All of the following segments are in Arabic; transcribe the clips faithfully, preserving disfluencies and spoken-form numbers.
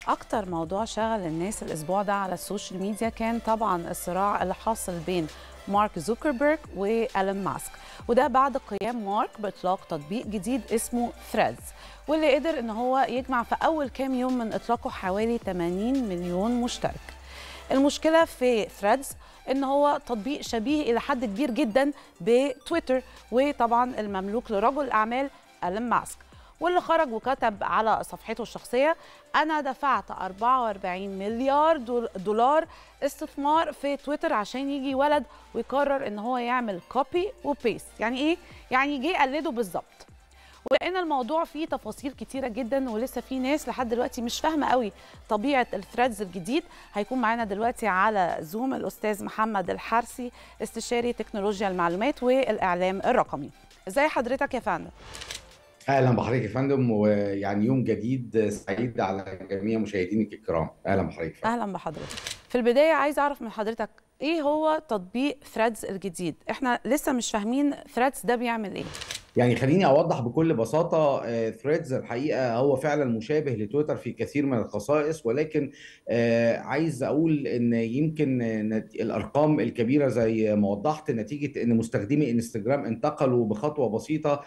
أكتر موضوع شغل الناس الأسبوع ده على السوشيال ميديا كان طبعا الصراع اللي حاصل بين مارك زوكربيرج وإيلون ماسك، وده بعد قيام مارك بإطلاق تطبيق جديد اسمه ثريدز، واللي قدر إن هو يجمع في أول كام يوم من إطلاقه حوالي ثمانين مليون مشترك. المشكلة في ثريدز إن هو تطبيق شبيه إلى حد كبير جدا بتويتر، وطبعا المملوك لرجل الأعمال إيلون ماسك، واللي خرج وكتب على صفحته الشخصية: أنا دفعت أربعة وأربعين مليار دولار استثمار في تويتر عشان يجي ولد ويقرر إن هو يعمل كوبي وبيست. يعني إيه؟ يعني جه قلده بالظبط. ولأن الموضوع فيه تفاصيل كتيرة جدا ولسه في ناس لحد دلوقتي مش فاهمة قوي طبيعة الثريدز الجديد، هيكون معانا دلوقتي على زوم الأستاذ محمد الحرسي، استشاري تكنولوجيا المعلومات والإعلام الرقمي. ازاي حضرتك يا فندم؟ اهلا بحضرتك يا فندم، ويعني يوم جديد سعيد على جميع مشاهدينك الكرام. اهلا بحضرتك يا فندم. اهلا بحضرتك. في البدايه عايز اعرف من حضرتك ايه هو تطبيق ثريدز الجديد؟ احنا لسه مش فاهمين ثريدز ده بيعمل ايه. يعني خليني اوضح بكل بساطه. ثريدز الحقيقه هو فعلا مشابه لتويتر في كثير من الخصائص، ولكن آه، عايز اقول ان يمكن نت- الارقام الكبيره زي ما وضحت نتيجه ان مستخدمي انستجرام انتقلوا بخطوه بسيطه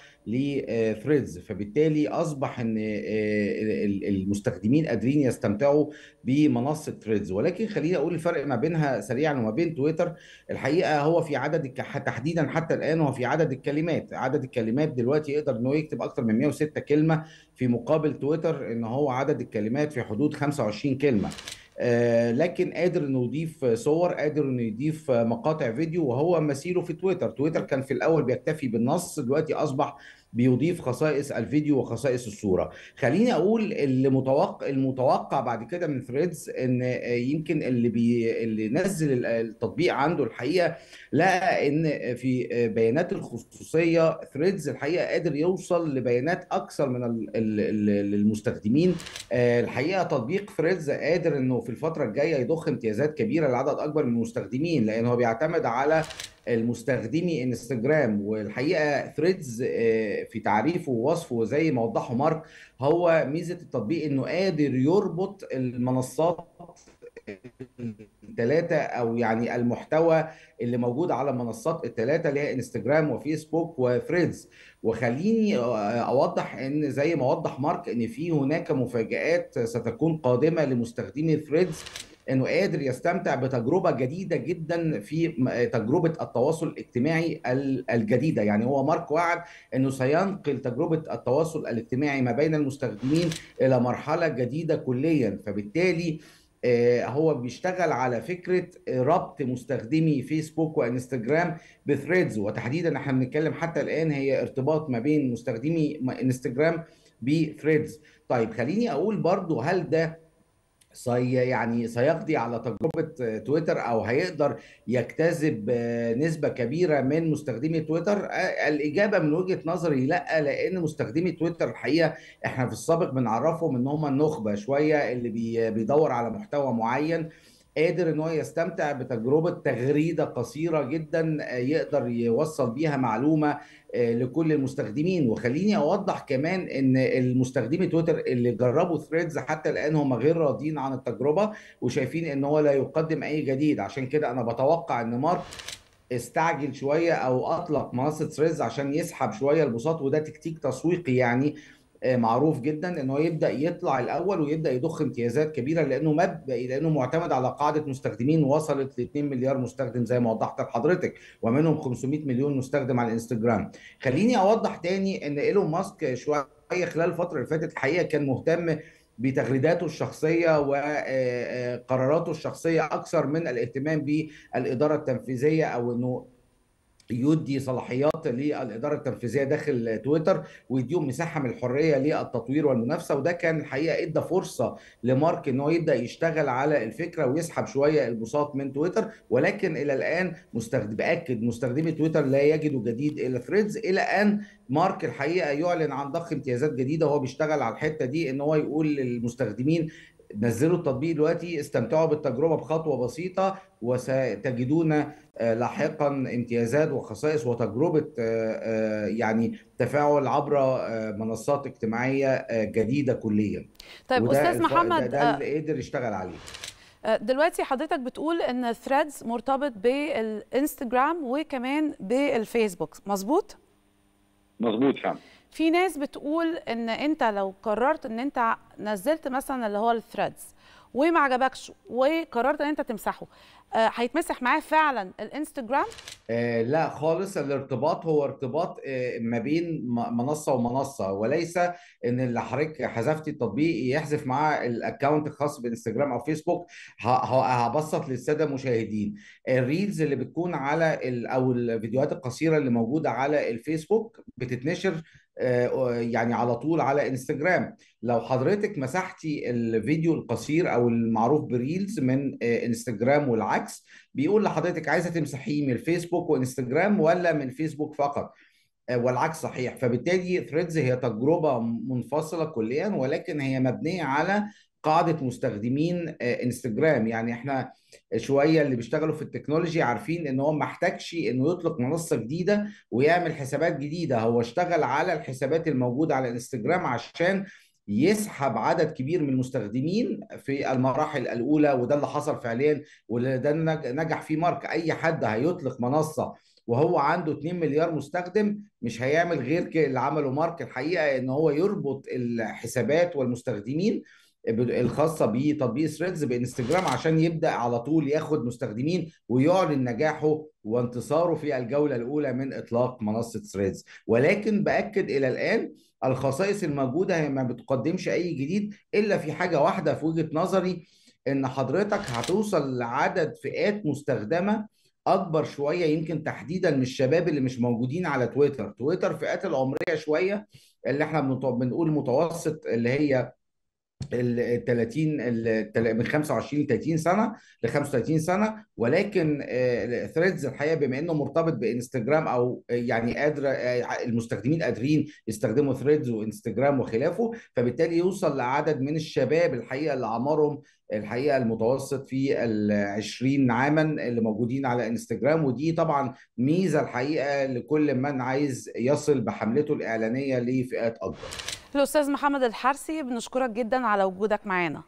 لثريدز، فبالتالي اصبح ان آه، ال- المستخدمين قادرين يستمتعوا بمنصه ثريدز. ولكن خليني اقول الفرق ما بينها سريعا وما بين تويتر. الحقيقه هو في عدد الك- تحديدا حتى الان هو في عدد الكلمات. عدد الكلمات دلوقتي يقدر انه يكتب اكتر من مئة وستة كلمه، في مقابل تويتر ان هو عدد الكلمات في حدود خمسة وعشرين كلمه. آه، لكن قادر انه يضيف صور، قادر انه يضيف مقاطع فيديو، وهو مثيله في تويتر. تويتر كان في الاول بيكتفي بالنص، دلوقتي اصبح بيضيف خصائص الفيديو وخصائص الصوره. خليني اقول المتوقع المتوقع بعد كده من ثريدز ان آه، يمكن اللي بي اللي نزل التطبيق عنده الحقيقه لقى ان في بيانات الخصوصيه ثريدز الحقيقه قادر يوصل لبيانات اكثر من ال- ال- ال- المستخدمين. آه، الحقيقه تطبيق ثريدز قادر انه في الفتره الجايه يضخ امتيازات كبيره لعدد اكبر من المستخدمين، لان هو بيعتمد على المستخدمي انستجرام. والحقيقه ثريدز في تعريفه ووصفه زي ما وضحه مارك، هو ميزه التطبيق انه قادر يربط المنصات الثلاثه، او يعني المحتوى اللي موجود على المنصات الثلاثه اللي هي انستجرام وفيسبوك وثريدز. وخليني اوضح ان زي ما وضح مارك ان في هناك مفاجآت ستكون قادمه لمستخدمي ثريدز، انه قادر يستمتع بتجربه جديده جدا في تجربه التواصل الاجتماعي الجديده. يعني هو مارك وعد انه سينقل تجربه التواصل الاجتماعي ما بين المستخدمين الى مرحله جديده كليا. فبالتالي آه، هو بيشتغل على فكره ربط مستخدمي فيسبوك وانستجرام بثريدز، وتحديدا احنا بنتكلم حتى الان هي ارتباط ما بين مستخدمي انستجرام بثريدز. طيب خليني اقول برضو، هل ده سي يعني سيقضي على تجربة تويتر، أو هيقدر يجتذب نسبة كبيرة من مستخدمي تويتر؟ الإجابة من وجهة نظري لا، لأن مستخدمي تويتر الحقيقة إحنا في السابق بنعرفهم إن هم النخبة شوية، اللي بي بيدور على محتوى معين، قادر ان هو يستمتع بتجربه تغريده قصيره جدا يقدر يوصل بيها معلومه لكل المستخدمين. وخليني اوضح كمان ان المستخدمي تويتر اللي جربوا ثريدز حتى الان هم غير راضيين عن التجربه، وشايفين ان هو لا يقدم اي جديد. عشان كده انا بتوقع ان مارك استعجل شويه او اطلق منصه ثريدز عشان يسحب شويه البساط، وده تكتيك تسويقي يعني آه، معروف جدا، ان هو يبدا يطلع الاول ويبدا يضخ امتيازات كبيره، لانه مب... لانه معتمد على قاعده مستخدمين وصلت ل اتنين مليار مستخدم زي ما وضحت لحضرتك، ومنهم خمسمئة مليون مستخدم على الانستجرام. خليني اوضح تاني ان ايلون ماسك شويه خلال الفتره اللي فاتت الحقيقه كان مهتم بتغريداته الشخصيه وقراراته الشخصيه اكثر من الاهتمام بالاداره التنفيذيه، او انه يدي صلاحيات للاداره التنفيذيه داخل تويتر ويديهم مساحه من الحريه للتطوير والمنافسه. وده كان الحقيقه ادى فرصه لمارك ان هو يبدا يشتغل على الفكره ويسحب شويه البساط من تويتر. ولكن الى الان مستخدم باكد مستخدمي تويتر لا يجدوا جديد الى ثريدز، الى ان مارك الحقيقه يعلن عن ضخ امتيازات جديده. وهو بيشتغل على الحته دي ان هو يقول للمستخدمين نزلوا التطبيق دلوقتي، استمتعوا بالتجربة بخطوة بسيطة، وستجدون لاحقا امتيازات وخصائص وتجربة يعني تفاعل عبر منصات اجتماعية جديدة كليا. طيب وده استاذ الف... ده, محمد، ده اللي قدر يشتغل عليه. دلوقتي حضرتك بتقول ان ثريدز مرتبط بالانستجرام وكمان بالفيسبوك، مظبوط؟ مظبوط فعلا. في ناس بتقول ان انت لو قررت ان انت نزلت مثلا اللي هو الثريدز وما عجبكش وقررت ان انت تمسحه، آه هيتمسح معاه فعلا الانستجرام؟ آه لا خالص، الارتباط هو ارتباط آه ما بين م- منصة ومنصة، وليس ان اللي حضرتك حذفتي التطبيق يحذف معاه الاكونت الخاص بانستجرام او فيسبوك. ه- ه- هبسط للسادة المشاهدين. الريلز اللي بتكون على ال او الفيديوهات القصيرة اللي موجودة على الفيسبوك بتتنشر آه يعني على طول على انستجرام. لو حضرتك مسحتي الفيديو القصير او المعروف بريلز من آه انستجرام والعكس، بيقول لحضرتك عايزه تمسحيه من الفيسبوك وانستجرام ولا من الفيسبوك فقط، والعكس صحيح. فبالتالي ثريدز هي تجربه منفصله كليا، ولكن هي مبنيه على قاعده مستخدمين انستجرام. يعني احنا شويه اللي بيشتغلوا في التكنولوجي عارفين ان هو ما احتاجش انه يطلق منصه جديده ويعمل حسابات جديده، هو اشتغل على الحسابات الموجوده على انستجرام عشان يسحب عدد كبير من المستخدمين في المراحل الاولى. وده اللي حصل فعليا، وده نجح فيه مارك. اي حد هيطلق منصه وهو عنده اتنين مليار مستخدم مش هيعمل غير كده اللي عمله مارك الحقيقه، ان هو يربط الحسابات والمستخدمين الخاصه بتطبيق ثريدز بانستجرام عشان يبدا على طول ياخد مستخدمين ويعلن نجاحه وانتصاره في الجوله الاولى من اطلاق منصه ثريدز. ولكن باكد الى الان الخصائص الموجوده هي ما بتقدمش اي جديد، الا في حاجه واحده في وجهه نظري، ان حضرتك هتوصل لعدد فئات مستخدمه اكبر شويه، يمكن تحديدا من الشباب اللي مش موجودين على تويتر. تويتر فئات العمريه شويه اللي احنا بنقول متوسط، اللي هي ال ثلاثين من خمسة وعشرين ل ثلاثين سنه ل خمسة وثلاثين سنه. ولكن ثريدز الحقيقه بما انه مرتبط بانستجرام، او يعني قادر المستخدمين قادرين يستخدموا ثريدز وانستجرام وخلافه، فبالتالي يوصل لعدد من الشباب الحقيقه اللي اعمارهم الحقيقه المتوسط في ال عشرين عاما اللي موجودين على انستجرام. ودي طبعا ميزه الحقيقه لكل من عايز يصل بحملته الاعلانيه لفئات اكبر. الأستاذ محمد الحرسي، بنشكرك جدا على وجودك معانا.